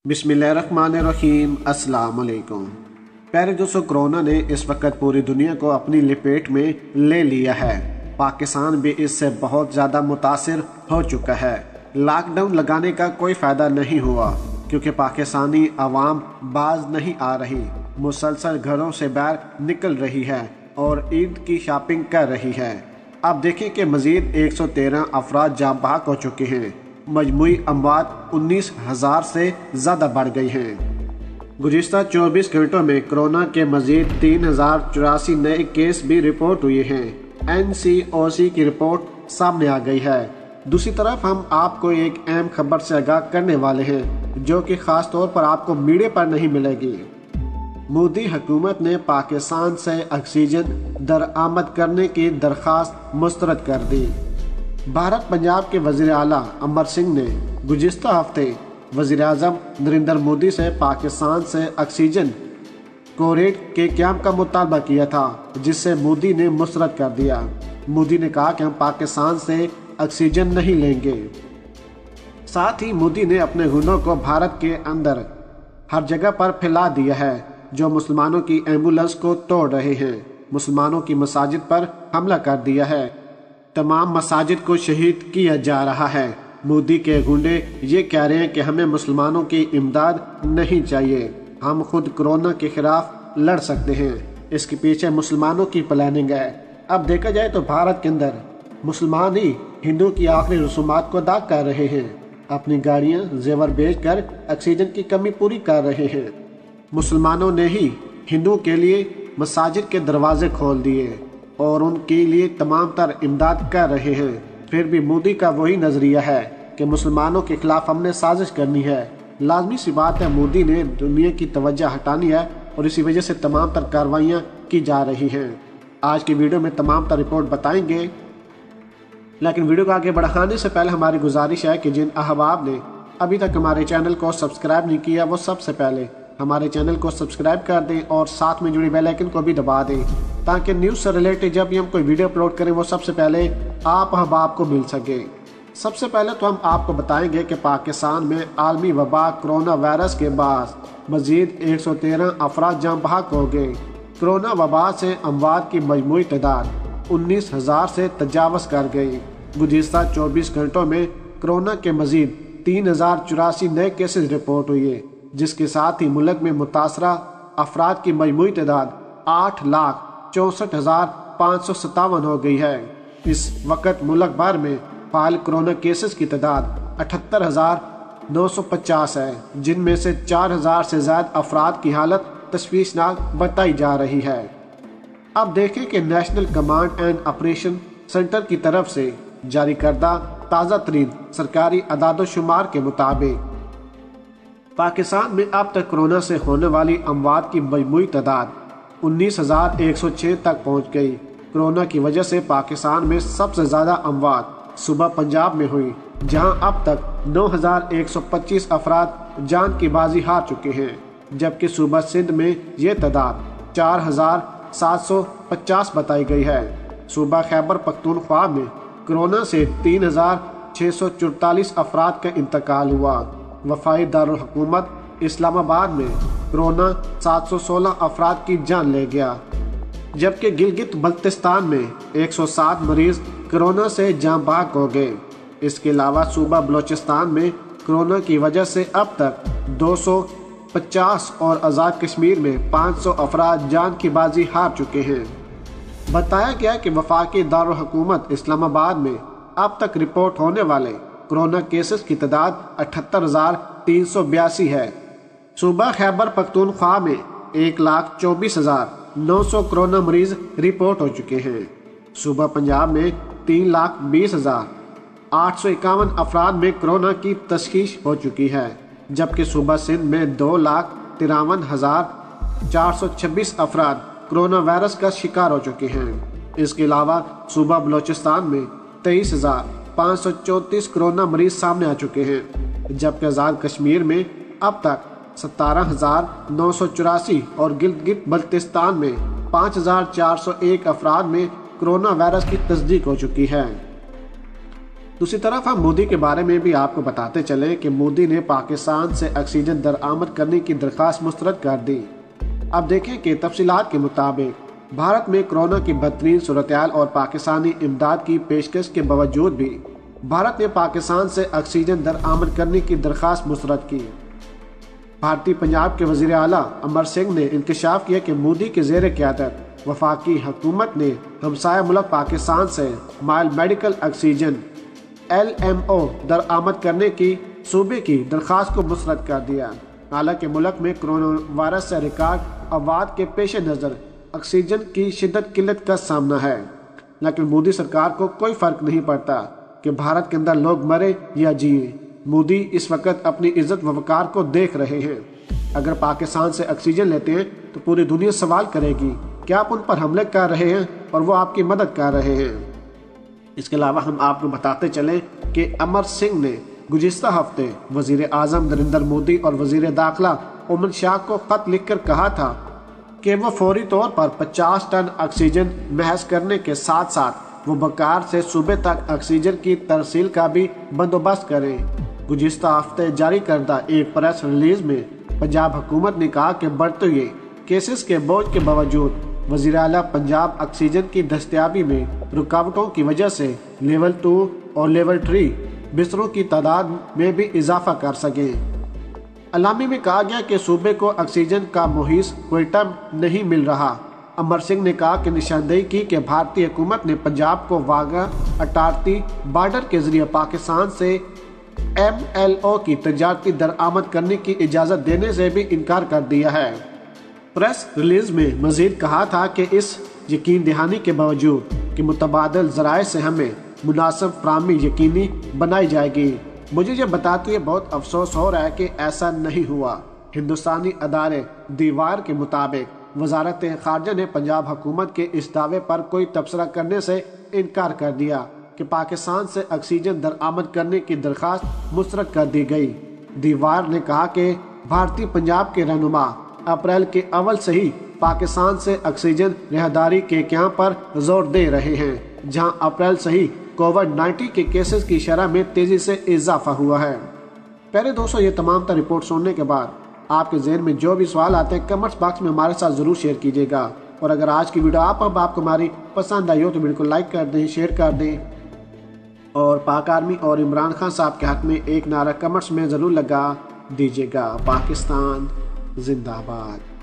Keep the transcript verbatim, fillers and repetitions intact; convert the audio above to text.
बिस्मिल्लाहिर्रहमानिर्रहीम। अस्सलाम वालेकुम। प्यारे दोस्तों, कोरोना ने इस वक्त पूरी दुनिया को अपनी लपेट में ले लिया है। पाकिस्तान भी इससे बहुत ज़्यादा मुतासिर हो चुका है। लॉकडाउन लगाने का कोई फ़ायदा नहीं हुआ क्योंकि पाकिस्तानी आवाम बाज नहीं आ रही, मुसलसल घरों से बाहर निकल रही है और ईद की शॉपिंग कर रही है। अब देखें कि मज़ीद एक सौ तेरह अफराद जाँ बहक हो चुके हैं। मजमूई अमवात उन्नीस हज़ार से ज़्यादा बढ़ गई हैं। गुज़िश्ता चौबीस घंटों में कोरोना के मज़ीद तीन हज़ार चौरासी नए केस भी रिपोर्ट हुए हैं। एन सी ओ सी की रिपोर्ट सामने आ गई है। दूसरी तरफ हम आपको एक अहम खबर से आगाह करने वाले हैं जो कि ख़ास तौर पर आपको मीडिया पर नहीं मिलेगी। मोदी हुकूमत ने पाकिस्तान से ऑक्सीजन दरआमद करने की दरख्वास्त मुस्तरद कर दी। भारत पंजाब के वज़ीर आला अमर सिंह ने गुज़िश्ता हफ्ते वज़ीर आज़म नरेंद्र मोदी से पाकिस्तान से ऑक्सीजन कॉरिडोर के क़याम का मुतालबा किया था, जिससे मोदी ने मुस्तरद कर दिया। मोदी ने कहा कि हम पाकिस्तान से ऑक्सीजन नहीं लेंगे। साथ ही मोदी ने अपने हुनर को भारत के अंदर हर जगह पर फैला दिया है जो मुसलमानों की एम्बुलेंस को तोड़ रहे हैं। मुसलमानों की मसाजिद पर हमला कर दिया है। तमाम मसाजिद को शहीद किया जा रहा है। मोदी के गुंडे ये कह रहे हैं कि हमें मुसलमानों की इमदाद नहीं चाहिए, हम खुद कोरोना के खिलाफ लड़ सकते हैं। इसके पीछे मुसलमानों की प्लानिंग है। अब देखा जाए तो भारत के अंदर मुसलमान ही हिंदू की आखिरी रसूमात को अदा कर रहे हैं। अपनी गाड़ियां जेवर बेच कर ऑक्सीजन की कमी पूरी कर रहे हैं। मुसलमानों ने ही हिंदुओं के लिए मसाजिद के दरवाजे खोल दिए और उनके लिए तमाम तर इमदाद कर रहे हैं। फिर भी मोदी का वही नज़रिया है कि मुसलमानों के खिलाफ हमने साजिश करनी है। लाजमी सी बात है, मोदी ने दुनिया की तवज्जो हटानी है और इसी वजह से तमाम तर कार्रवाइयाँ की जा रही हैं। आज की वीडियो में तमाम तर रिपोर्ट बताएंगे, लेकिन वीडियो को आगे बढ़ाने से पहले हमारी गुजारिश है कि जिन अहबाब ने अभी तक हमारे चैनल को सब्सक्राइब नहीं किया वो सबसे पहले हमारे चैनल को सब्सक्राइब कर दें और साथ में जुड़ी बेल आइकन को भी दबा दें ताकि न्यूज़ से रिलेटेड जब भी हम कोई वीडियो अपलोड करें वो सबसे पहले आप अहबाब को मिल सके। सबसे पहले तो हम आपको बताएंगे कि पाकिस्तान में आलमी वबा कोरोना वायरस के बाद मजीद एक सौ तेरह अफराद जाँ बहक हो गए। कोरोना वबा से अमवात की मजमूई तादाद उन्नीस हज़ार से तजावज़ कर गई। गुज़िश्ता चौबीस घंटों में कोरोना के मजीद तीन हज़ार चौरासी नए केसेज रिपोर्ट हुए, जिसके साथ ही मुल्क में मुतासरा अफराद की मजमूई तादाद आठ लाख चौंसठ हजार पाँच सौ सत्तावन हो गई है। इस वक्त मुल्क भर में फाइल कोरोना केसेस की तादाद अठहत्तर हजार नौ सौ पचास है, जिनमें से चार हजार से ज्यादा अफराद की हालत तशवीशनाक बताई जा रही है। अब देखें कि national command and operation centre की तरफ से जारी करदा ताज़ा तरीन सरकारी अदाद-ओ-शुमार के मुताबिक पाकिस्तान में अब तक कोरोना से होने वाली अमवात की मजमूई तादाद उन्नीस हज़ार एक सौ छः तक पहुंच गई। कोरोना की वजह से पाकिस्तान में सबसे ज़्यादा अमवात सुबह पंजाब में हुई, जहां अब तक नौ हज़ार एक सौ पच्चीस अफराद जान की बाजी हार चुके हैं, जबकि सूबा सिंध में ये तादाद चार हज़ार सात सौ पचास बताई गई है। सूबा खैबर पख्तूनख्वा में कोरोना से तीन हज़ार छः सौ चौतालीस अफराद का इंतकाल हुआ। वफाई दारुल हुकूमत इस्लामाबाद में कोरोना सात सौ सोलह अफराद की जान ले गया, जबकि गिलगित बल्तिस्तान में एक सौ सात मरीज कोरोना से जाँ बहक हो गए। इसके अलावा सूबा बलोचिस्तान में कोरोना की वजह से अब तक दो सौ पचास और आज़ाद कश्मीर में पाँच सौ अफराद जान की बाजी हार चुके हैं। बताया गया कि वफाकी दारुल हुकूमत इस्लामाबाद में अब तक रिपोर्ट होने वाले कोरोना केसेस की तादाद अठहत्तर हजार तीन सौ बयासी है। सूबा खैबर पख्तूनख्वा में एक लाख चौबीस हजार नौ सौ कोरोना मरीज रिपोर्ट हो चुके हैं। सूबा पंजाब में तीन लाख बीस हजार आठ सौ इक्यावन अफराद में कोरोना की तशखीश हो चुकी है, जबकि सूबा सिंध में दो लाख तिरावन हजार चार सौ छब्बीस अफराद कोरोना वायरस का शिकार हो चुके हैं। इसके अलावा सूबा बलोचिस्तान में तेईस हजार पाँच सौ चौंतीस कोरोना मरीज सामने आ चुके हैं, जबकि आज़ाद कश्मीर में अब तक सतारह हजार नौ सौ चौरासी और गिलगित बल्तिस्तान में पाँच हजार चार सौ एक अफराद में कोरोना वायरस की तस्दीक हो चुकी है। دوسری طرف ہم مودی کے بارے میں بھی آپ کو بتاتے چلیں کہ مودی نے پاکستان سے آکسیجن درآمد کرنے کی درخواست مسترد کر دی۔ اب دیکھیں کہ تفصیلات کے مطابق بھارت میں کورونا کی بدترین صورتحال اور پاکستانی امداد کی پیشکش کے باوجود بھی بھارت نے پاکستان سے آکسیجن درآمد کرنے کی درخواست مسترد کی۔ بھارتی پنجاب کے وزیر اعلیٰ امر سنگھ نے انکشاف کیا کہ مودی کے زیر قیادت وفاقی حکومت نے ہمسایہ ملک پاکستان سے مائل medical oxygen L M O درآمد کرنے کی صوبے کی درخواست کو مسترد کر دیا۔ حالانکہ ملک میں کرونا وائرس سے ریکارڈ اموات کے پیش نظر آکسیجن کی شدت قلت کا سامنا ہے، لیکن مودی سرکار کو کوئی فرق نہیں پڑتا کہ بھارت کے اندر لوگ مرے یا جیے۔ مودی اس وقت اپنی عزت و وقار کو دیکھ رہے ہیں۔ اگر پاکستان سے آکسیجن لیتے ہیں تو پوری دنیا سوال کرے گی کہ آپ ان پر حملے کر رہے ہیں اور وہ آپ کی مدد کر رہے ہیں۔ اس کے علاوہ ہم آپ کو بتاتے چلیں کہ امر سنگھ نے گزشتہ ہفتے وزیر اعظم نریندر مودی اور وزیر داخلہ امن شاہ کو خط لکھ کر کہا تھا کہ وہ فوری طور پر پچاس ٹن آکسیجن محض کرنے کے ساتھ ساتھ وہ بکار سے صوبے تک آکسیجن کی ترسیل کا بھی بندوبست کریں۔ گزشتہ ہفتے جاری کردہ ایک پریس ریلیز میں پنجاب حکومت نے کہا کہ بڑھتے ہوئے کیسز کے بوجھ کے باوجود وزیر اعلیٰ پنجاب آکسیجن کی دستیابی میں رکاوٹوں کی وجہ سے لیول ٹو اور لیول تھری بستروں کی تعداد میں بھی اضافہ کر سکیں۔ اعلامی میں کہا گیا کہ صوبے کو آکسیجن کا محیط کوئٹہ نہیں مل رہا۔ امر سنگھ نے کہا کہ نشاندہی کی کہ بھارتی حکومت نے پنجاب کو واگھ اٹارٹی بارڈر کے ذریعے پاکستان سے ایم ایل او کی تجارتی درآمد کرنے کی اجازت دینے سے بھی انکار کر دیا ہے۔ پریس ریلیز میں مزید کہا تھا کہ اس یقین دہانی کے باوجود کہ متبادل ذرائع سے ہمیں مناسب فراہمی یقینی بنائی جائے گی، مجھے یہ بتاتے ہوئے بہت افسوس ہو رہا ہے کہ ایسا نہیں ہوا۔ ہندوستانی ادارے دیوار کے مطابق وزارت خارجہ نے پنجاب حکومت کے اس دعوے پر کوئی تبصرہ کرنے سے انکار کر دیا کہ پاکستان سے آکسیجن درآمد کرنے کی درخواست مسترد کر دی گئی۔ دیوار نے کہا کہ بھارتی پنجاب کے رہنما اپریل کے اول سے ہی پاکستان سے آکسیجن راہداری کے قیام پر زور دے رہے ہیں، جہاں اپریل سے ہی کووڈ نائنٹین کے کیسز کی شرح میں تیزی سے اضافہ ہوا ہے۔ پہلے دوستو، یہ تمام تر رپورٹ سننے کے بعد آپ کے ذہن میں جو بھی سوال آتے ہیں کمنٹس باکس میں ہمارے ساتھ ضرور شیئر کیجیے گا، اور اگر آج کی ویڈیو آپ اب آپ کو ہماری پسند آئی ہو تو ویڈیو کو لائک کر دیں، شیئر کر دیں، اور پاک آرمی اور عمران خان صاحب کے حق میں ایک نعرہ کمنٹس میں ضرور لگا دیجیے گا۔ پاکستان زندہ باد۔